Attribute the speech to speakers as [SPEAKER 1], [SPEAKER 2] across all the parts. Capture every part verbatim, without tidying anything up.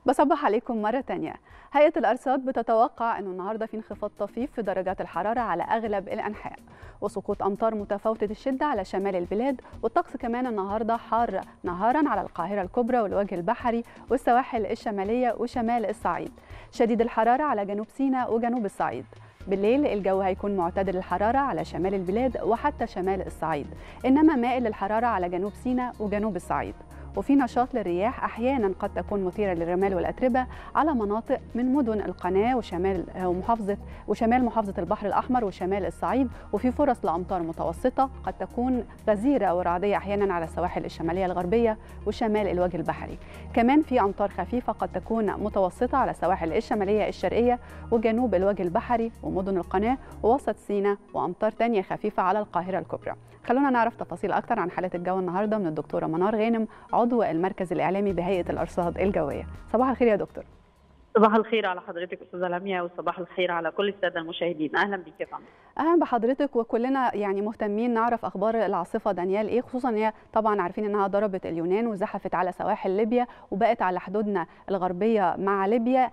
[SPEAKER 1] بصبح عليكم مرة تانية. هيئة الأرصاد بتتوقع أنه النهاردة في انخفاض طفيف في درجات الحرارة على أغلب الأنحاء، وسقوط أمطار متفاوتة الشدة على شمال البلاد، والطقس كمان النهاردة حار نهارا على القاهرة الكبرى والوجه البحري والسواحل الشمالية وشمال الصعيد، شديد الحرارة على جنوب سيناء وجنوب الصعيد. بالليل الجو هيكون معتدل الحرارة على شمال البلاد وحتى شمال الصعيد، إنما مائل للحرارة على جنوب سيناء وجنوب الصعيد. وفي نشاط للرياح أحيانا قد تكون مثيرة للرمال والأتربة على مناطق من مدن القناة وشمال ومحافظة وشمال محافظة البحر الأحمر وشمال الصعيد، وفي فرص لأمطار متوسطة قد تكون غزيرة ورعدية أحيانا على السواحل الشمالية الغربية وشمال الوجه البحري. كمان في أمطار خفيفة قد تكون متوسطة على السواحل الشمالية الشرقية وجنوب الوجه البحري ومدن القناة ووسط سيناء، وأمطار تانية خفيفة على القاهرة الكبرى. خلونا نعرف تفاصيل أكتر عن حالة الجو النهاردة من الدكتورة منار غانم، عضو المركز الإعلامي بهيئة الأرصاد الجوية. صباح الخير يا دكتور.
[SPEAKER 2] صباح الخير على حضرتك أستاذة لميا، وصباح الخير على كل السادة المشاهدين. أهلا بك يا فندم.
[SPEAKER 1] أهلا بحضرتك، وكلنا يعني مهتمين نعرف أخبار العاصفة دانيال إيه، خصوصا إن هي طبعا عارفين إنها ضربت اليونان وزحفت على سواحل ليبيا وبقت على حدودنا الغربية مع ليبيا.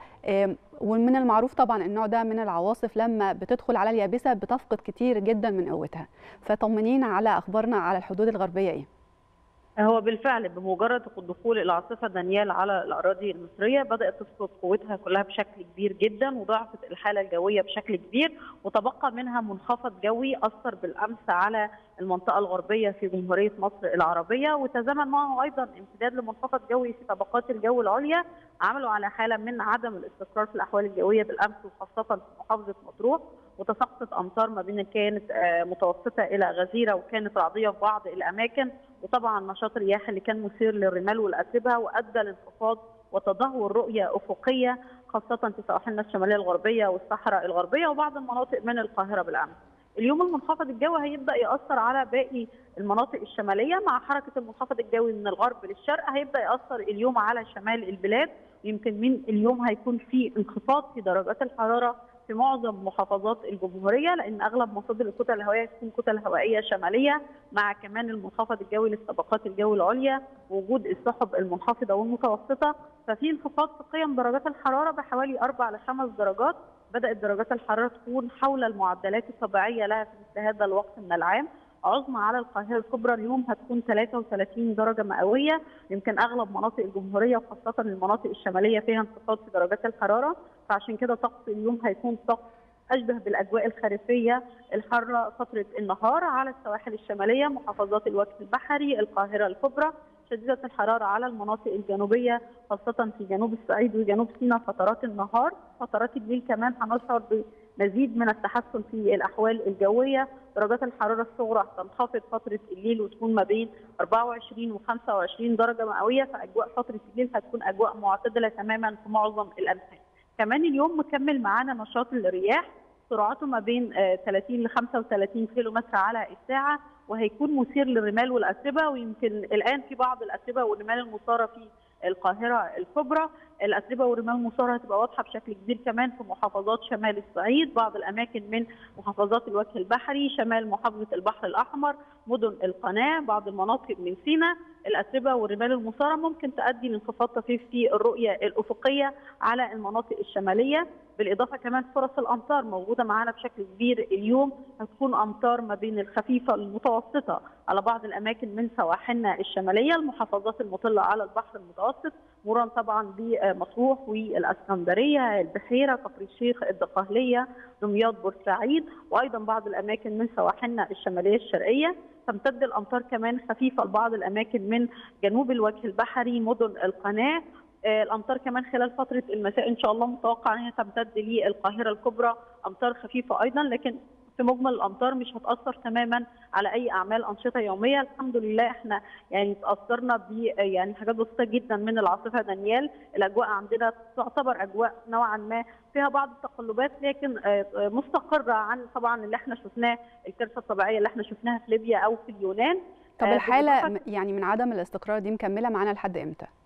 [SPEAKER 1] ومن المعروف طبعا النوع ده من العواصف لما بتدخل على اليابسة بتفقد كتير جدا من قوتها، فطمنينا على أخبارنا على الحدود الغربية إيه؟
[SPEAKER 2] هو بالفعل بمجرد دخول العاصفة دانيال على الأراضي المصرية بدأت تفقد قوتها كلها بشكل كبير جدا، وضعفت الحالة الجوية بشكل كبير، وتبقى منها منخفض جوي أثر بالأمس على المنطقة الغربية في جمهورية مصر العربية، وتزامن معه أيضا امتداد لمنخفض جوي في طبقات الجو العليا عملوا على حالة من عدم الاستقرار في الأحوال الجوية بالأمس، وخاصة في محافظة مطروح، وتساقطت أمطار ما بين كانت متوسطة إلى غزيرة وكانت رعدية في بعض الأماكن، وطبعا نشاط الرياح اللي كان مثير للرمال والأتربة وأدى لانخفاض وتدهور رؤية أفقية خاصة في سواحلنا الشمالية الغربية والصحراء الغربية وبعض المناطق من القاهرة بالأمس. اليوم المنخفض الجوي هيبدأ يأثر على باقي المناطق الشمالية مع حركة المنخفض الجوي من الغرب للشرق، هيبدأ يأثر اليوم على شمال البلاد، يمكن من اليوم هيكون في انخفاض في درجات الحرارة في معظم محافظات الجمهوريه، لان اغلب مصادر الكتل الهوائيه تكون كتل هوائيه شماليه مع كمان المنخفض الجوي للطبقات الجو العليا ووجود السحب المنخفضه والمتوسطه، ففي انخفاض في قيم درجات الحراره بحوالي اربع لخمس درجات. بدات درجات الحراره تكون حول المعدلات الطبيعيه لها في مثل هذا الوقت من العام. عظمى على القاهره الكبرى اليوم هتكون ثلاثة وثلاثين درجه مئويه، يمكن اغلب مناطق الجمهوريه وخاصه المناطق الشماليه فيها انخفاض في درجات الحراره، فعشان كده طقس اليوم هيكون طقس اشبه بالاجواء الخريفيه الحاره فتره النهار على السواحل الشماليه، محافظات الوجه البحري، القاهره الكبرى، شديده الحراره على المناطق الجنوبيه خاصه في جنوب الصعيد وجنوب سيناء فترات النهار، فترات الليل كمان هنشعر بمزيد من التحسن في الاحوال الجويه، درجات الحراره الصغرى هتنخفض فتره الليل وتكون ما بين أربعة وعشرين وخمسة وعشرين درجه مئويه، فاجواء فتره الليل هتكون اجواء معتدله تماما في معظم الانحاء. كمان اليوم مكمل معانا نشاط الرياح سرعته ما بين ثلاثين ل خمسة وثلاثين كيلو متر على الساعه، وهيكون مثير للرمال والاتربه، ويمكن الان في بعض الاتربه والرمال المثاره في القاهره الكبرى. الاتربه والرمال المثاره هتبقى واضحه بشكل كبير كمان في محافظات شمال الصعيد، بعض الاماكن من محافظات الوجه البحري، شمال محافظه البحر الاحمر، مدن القناه، بعض المناطق من سيناء. الاتربه والرمال المثاره ممكن تؤدي لانخفاض طفيف في الرؤيه الافقيه على المناطق الشماليه، بالاضافه كمان فرص الامطار موجوده معانا بشكل كبير اليوم، هتكون امطار ما بين الخفيفه للمتوسطه على بعض الاماكن من سواحلنا الشماليه، المحافظات المطله على البحر المتوسط، مرورا طبعا بمطروح والاسكندريه، البحيره، كفر الشيخ، الدقهليه، دمياط، بورسعيد، وايضا بعض الاماكن من سواحلنا الشماليه الشرقيه. تمتد الامطار كمان خفيفه لبعض الاماكن من جنوب الوجه البحري، مدن القناه. الامطار كمان خلال فتره المساء ان شاء الله متوقع ان هي تمتد للقاهره الكبرى، امطار خفيفه ايضا، لكن في مجمل الامطار مش هتاثر تماما على اي اعمال انشطه يوميه. الحمد لله احنا يعني تاثرنا ب يعني حاجات بسيطه جدا من العاصفه دانيال، الاجواء عندنا تعتبر اجواء نوعا ما فيها بعض التقلبات لكن مستقره عن طبعا اللي احنا شفناه، الكارثه الطبيعيه اللي احنا شفناها في ليبيا او في اليونان.
[SPEAKER 1] طب الحاله يعني من عدم الاستقرار دي مكمله معانا لحد امتى؟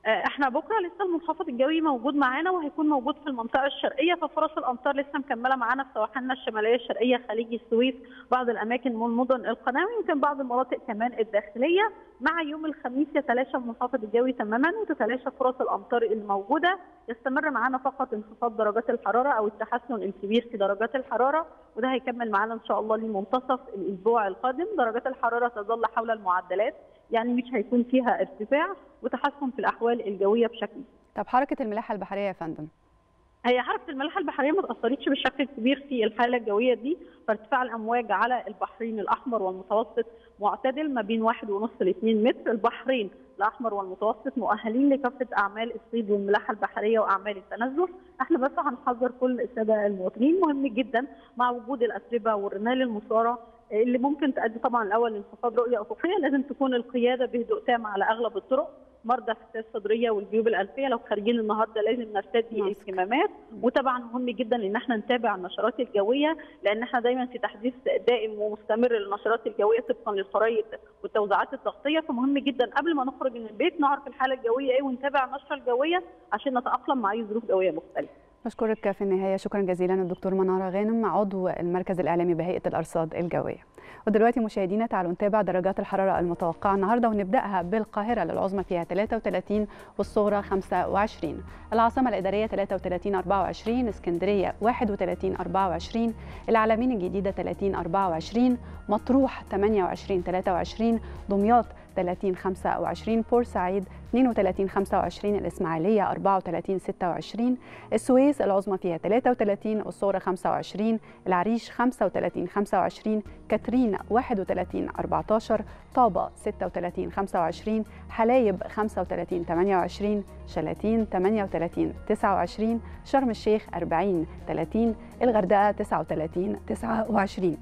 [SPEAKER 2] احنا بكره لسه المنخفض الجوي موجود معانا وهيكون موجود في المنطقه الشرقيه، ففرص الامطار لسه مكمله معانا في سواحلنا الشماليه الشرقيه، خليج السويس، بعض الاماكن من مدن القناه، ويمكن بعض المناطق كمان الداخليه. مع يوم الخميس يتلاشى المنخفض الجوي تماما وتتلاشى فرص الامطار الموجوده، يستمر معانا فقط انخفاض درجات الحراره او التحسن الكبير في درجات الحراره، وده هيكمل معانا ان شاء الله لمنتصف الاسبوع القادم. درجات الحراره تظل حول المعدلات، يعني مش هيكون فيها ارتفاع، وتحسن في الاحوال الجويه بشكل.
[SPEAKER 1] طب حركه الملاحه البحريه يا فندم؟
[SPEAKER 2] هي حركه الملاحه البحريه ما تاثرتش بالشكل الكبير في الحاله الجويه دي، فارتفاع الامواج على البحرين الاحمر والمتوسط معتدل ما بين واحد ونص لاثنين متر. البحرين الاحمر والمتوسط مؤهلين لكافه اعمال الصيد والملاحه البحريه واعمال التنزه. احنا بس هنحذر كل الساده المواطنين، مهم جدا مع وجود الاتربه والرمال المثاره اللي ممكن تؤدي طبعا الاول لانخفاض رؤيه افقيه، لازم تكون القياده بهدوء تام على اغلب الطرق. مرضى الفتاة الصدريه والجيوب الانفيه لو خارجين النهارده لازم نرتدي الكمامات، وطبعا مهم جدا ان احنا نتابع النشرات الجويه، لان احنا دايما في تحديث دائم ومستمر للنشرات الجويه طبقا للخرائط والتوزيعات الضغطيه، فمهم جدا قبل ما نخرج من البيت نعرف الحاله الجويه ايه ونتابع النشره الجويه عشان نتاقلم مع اي ظروف جويه مختلفه.
[SPEAKER 1] بشكرك في النهايه، شكرا جزيلا الدكتور مناره غانم عضو المركز الاعلامي بهيئه الارصاد الجويه. ودلوقتي مشاهدينا تعالوا نتابع درجات الحراره المتوقعه النهارده، ونبداها بالقاهره للعظمى فيها ثلاثة وثلاثين والصغرى خمسة وعشرين، العاصمه الاداريه ثلاثة وثلاثين أربعة وعشرين، اسكندريه واحد وثلاثين أربعة وعشرين، العلمين الجديده ثلاثين أربعة وعشرين، مطروح ثمانية وعشرين ثلاثة وعشرين، دمياط ثلاثين خمسة وعشرين، بورسعيد اثنين وثلاثين خمسة وعشرين، الإسماعيلية أربعة وثلاثين ستة وعشرين، السويس العظمى فيها ثلاثة وثلاثين والصغرى خمسة وعشرين، العريش خمسة وثلاثين خمسة وعشرين، كاترين واحد وثلاثين أربعة عشر، طابة ستة وثلاثين خمسة وعشرين، حلايب خمسة وثلاثين ثمانية وعشرين، شلاتين ثمانية وثلاثين تسعة وعشرين، شرم الشيخ أربعين ثلاثين، الغردقة تسعة وثلاثين تسعة وعشرين.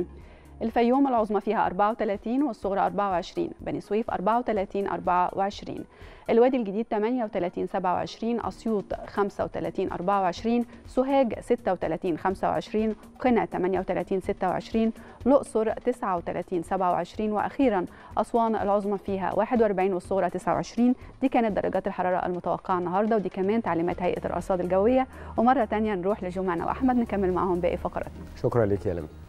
[SPEAKER 1] الفيوم العظمى فيها أربعة وثلاثين والصغرى أربعة وعشرين، بني سويف أربعة وثلاثين أربعة وعشرين، الوادي الجديد ثمانية وثلاثين سبعة وعشرين، أسيوط خمسة وثلاثين أربعة وعشرين، سوهاج ستة وثلاثين خمسة وعشرين، قنا ثمانية وثلاثين ستة وعشرين، الأقصر تسعة وثلاثين سبعة وعشرين، وأخيرا أسوان العظمى فيها واحد وأربعين والصغرى تسعة وعشرين. دي كانت درجات الحرارة المتوقعة النهارده، ودي كمان تعليمات هيئة الأرصاد الجوية. ومرة ثانية نروح لجمعنا وأحمد نكمل معهم باقي فقراتنا.
[SPEAKER 3] شكرا لك يا لمى.